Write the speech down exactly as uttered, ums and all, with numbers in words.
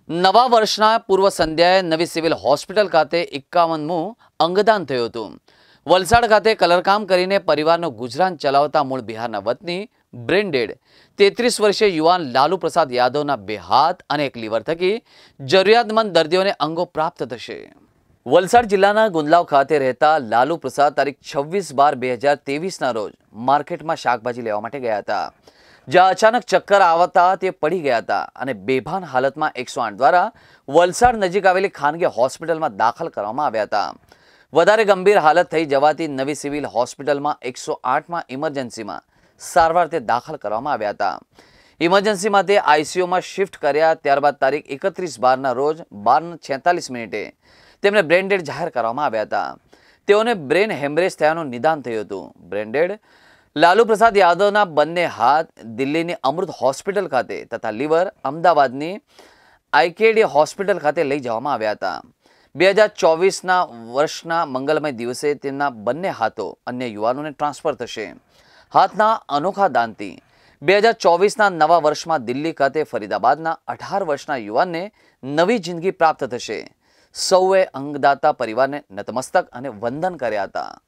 નવા વર્ષના પૂર્વ સંધ્યાએ નવી સિવિલ હોસ્પિટલ ખાતે એકાવનમું અંગદાન થયું હતું. વલસાડ ખાતે કલરકામ કરીને પરિવારનું ગુજરાન ચલાવતા મૂળ બિહારના વતની બ્રેન્ડેડ તેત્રીસ વર્ષીય યુવાન લાલુ પ્રસાદ યાદવના બે હાથ અને એક લીવર થકી જરૂરિયાતમંદ દર્દીઓને અંગો પ્રાપ્ત થશે. વલસાડ જિલ્લાના ગુંદલાવ ખાતે રહેતા લાલુ પ્રસાદ તારીખ છવ્વીસ બાર બે હજાર ત્રેવીસના રોજ માર્કેટમાં શાકભાજી લેવા માટે ગયા હતા, જ્યાં અચાનક ચક્કર આવતા તે પડી ગયા હતા અને બેભાન હાલતમાં એકસો આઠ દ્વારા વલસાડ નજીક આવેલી ખાનગી હોસ્પિટલમાં દાખલ કરવામાં આવ્યા હતા. વધારે ગંભીર હાલત થઈ જવાથી નવી સિવિલ હોસ્પિટલમાં એકસો આઠમાં ઇમરજન્સીમાં સારવાર તે દાખલ કરવામાં આવ્યા હતા. ઇમરજન્સીમાં તે આઈસીયુમાં શિફ્ટ કર્યા. ત્યારબાદ તારીખ એકત્રીસ બારના રોજ બાર છેતાલીસ મિનિટે તેમને બ્રેન્ડેડ જાહેર કરવામાં આવ્યા હતા. તેઓને બ્રેન હેમરેજ થયાનું નિદાન થયું હતું. બ્રેન્ડેડ લાલુ પ્રસાદ યાદવના બંને હાથ દિલ્હીની અમૃત હોસ્પિટલ ખાતે તથા લીવર અમદાવાદની આઈકેડી હોસ્પિટલ ખાતે લઈ જવામાં આવ્યા હતા. બે હજાર ચોવીસના વર્ષના મંગલમય દિવસે તેમના બંને હાથો અન્ય યુવાનોને ટ્રાન્સફર થશે. હાથના અનોખા દાનથી બે હજાર ચોવીસના નવા વર્ષમાં દિલ્હી ખાતે ફરીદાબાદના અઢાર વર્ષના યુવાનને નવી જિંદગી પ્રાપ્ત થશે. સૌએ અંગદાતા પરિવારને નતમસ્તક અને વંદન કર્યા હતા.